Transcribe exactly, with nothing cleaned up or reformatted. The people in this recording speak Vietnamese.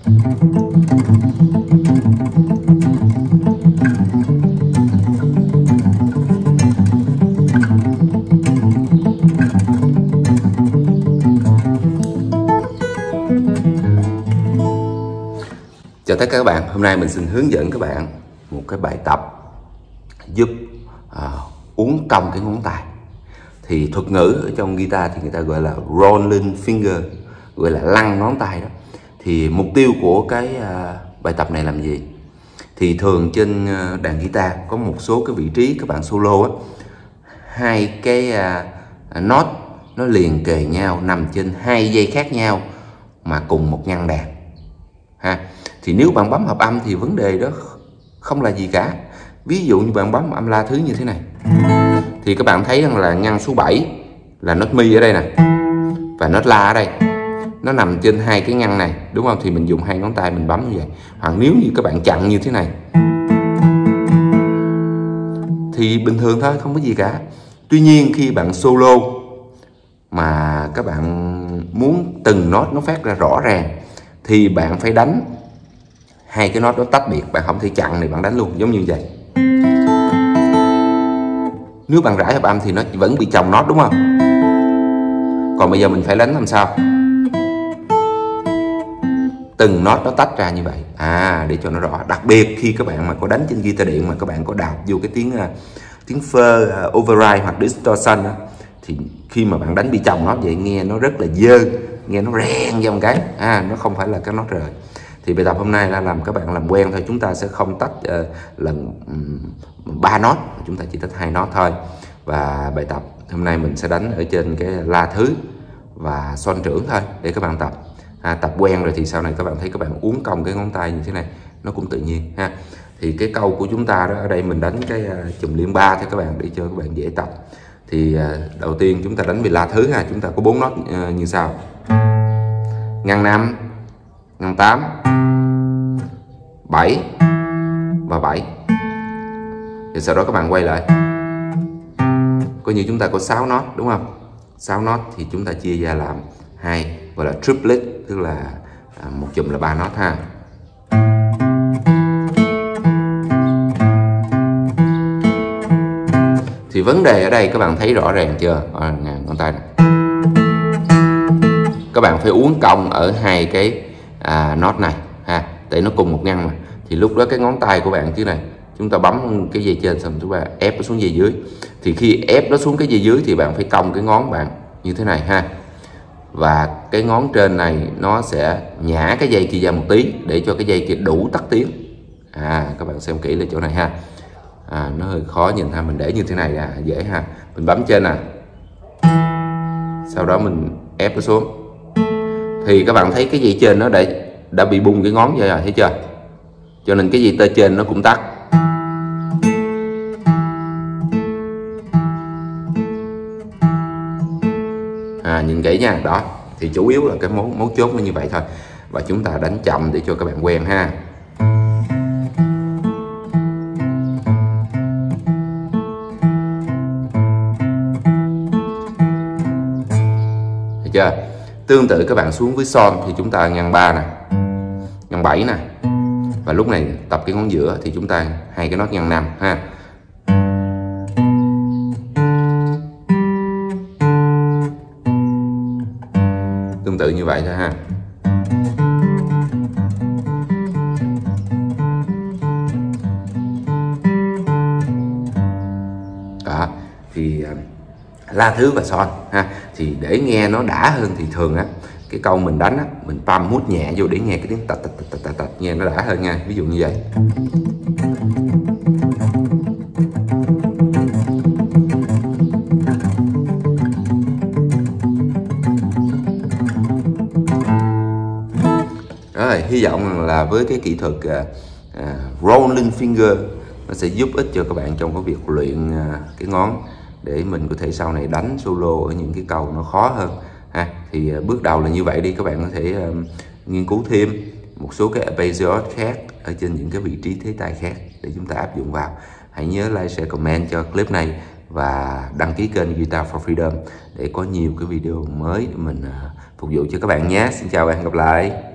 Chào tất cả các bạn, hôm nay mình xin hướng dẫn các bạn một cái bài tập giúp à, uốn cong cái ngón tay. Thì thuật ngữ ở trong guitar thì người ta gọi là rolling finger, gọi là lăn ngón tay đó. Thì mục tiêu của cái à, bài tập này làm gì? Thì thường trên đàn guitar có một số cái vị trí các bạn solo á, hai cái à, nốt nó liền kề nhau nằm trên hai dây khác nhau mà cùng một ngăn đàn ha. Thì nếu bạn bấm hợp âm thì vấn đề đó không là gì cả. Ví dụ như bạn bấm âm La thứ như thế này thì các bạn thấy rằng là ngăn số bảy là nốt mi ở đây nè và nốt La ở đây, nó nằm trên hai cái ngăn này, đúng không? Thì mình dùng hai ngón tay mình bấm như vậy. Hoặc nếu như các bạn chặn như thế này thì bình thường thôi, không có gì cả. Tuy nhiên khi bạn solo mà các bạn muốn từng nốt nó phát ra rõ ràng thì bạn phải đánh hai cái nốt đó tách biệt, bạn không thể chặn này bạn đánh luôn giống như vậy. Nếu bạn rải hợp âm thì nó vẫn bị chồng nốt, đúng không? Còn bây giờ mình phải đánh làm sao từng nốt nó tách ra như vậy à, để cho nó rõ. Đặc biệt khi các bạn mà có đánh trên guitar điện mà các bạn có đạp vô cái tiếng tiếng phơ uh, override hoặc distortion đó, thì khi mà bạn đánh bị chồng nốt vậy nghe nó rất là dơ, nghe nó reng ra một cái à, nó không phải là cái nốt rời. Thì bài tập hôm nay là làm các bạn làm quen thôi, chúng ta sẽ không tách uh, lần ba um, nốt, chúng ta chỉ tách hai nốt thôi. Và bài tập hôm nay mình sẽ đánh ở trên cái La thứ và son trưởng thôi để các bạn tập. À, tập quen rồi thì sau này các bạn thấy các bạn uốn cong cái ngón tay như thế này nó cũng tự nhiên ha. Thì cái câu của chúng ta đó, ở đây mình đánh cái uh, chùm liên ba cho các bạn để cho các bạn dễ tập. Thì uh, đầu tiên chúng ta đánh về La thứ ha, chúng ta có bốn nốt uh, như sau: ngăn năm, ngăn tám, bảy và bảy. Thì sau đó các bạn quay lại, coi như chúng ta có sáu nốt, đúng không? sáu nốt thì chúng ta chia ra làm hai, gọi là triplet, tức là à, một chùm là ba nốt ha. Thì vấn đề ở đây các bạn thấy rõ ràng chưa? À, ngón tay này. Các bạn phải uốn cong ở hai cái à, nốt này ha, để nó cùng một ngăn mà. Thì lúc đó cái ngón tay của bạn chứ này, chúng ta bấm cái dây trên xong chúng ta ép nó xuống dây dưới. Thì khi ép nó xuống cái dây dưới thì bạn phải cong cái ngón bạn như thế này ha. Và cái ngón trên này nó sẽ nhả cái dây kia ra một tí để cho cái dây kia đủ tắt tiếng. À, các bạn xem kỹ là chỗ này ha. À, nó hơi khó nhìn ha, mình để như thế này à, dễ ha. Mình bấm trên nè, sau đó mình ép nó xuống. Thì các bạn thấy cái dây trên nó đã, đã bị bung cái ngón vậy rồi, thấy chưa? Cho nên cái dây tơ trên nó cũng tắt. À, nhìn kỹ nha, đó. Thì chủ yếu là cái mấu, mấu chốt nó như vậy thôi. Và chúng ta đánh chậm để cho các bạn quen ha. Thấy chưa? Tương tự các bạn xuống với son thì chúng ta ngăn ba nè, ngăn bảy nè. Và lúc này tập cái ngón giữa thì chúng ta hai cái nốt ngăn năm ha. Tương tự như vậy thôi ha. Đó, thì La thứ và son ha. Thì để nghe nó đã hơn thì thường á, cái câu mình đánh á, mình pam mút nhẹ vô để nghe cái tiếng tạch tạch tạch tạch tạch, nghe nó đã hơn nha. Ví dụ như vậy. Rồi, hy vọng là với cái kỹ thuật uh, uh, rolling finger nó sẽ giúp ích cho các bạn trong cái việc luyện uh, cái ngón để mình có thể sau này đánh solo ở những cái câu nó khó hơn ha. Thì uh, bước đầu là như vậy đi, các bạn có thể uh, nghiên cứu thêm một số cái arpeggio khác ở trên những cái vị trí thế tay khác để chúng ta áp dụng vào. Hãy nhớ like, share, comment cho clip này và đăng ký kênh Guitar for Freedom để có nhiều cái video mới để mình uh, phục vụ cho các bạn nhé. Xin chào và hẹn gặp lại.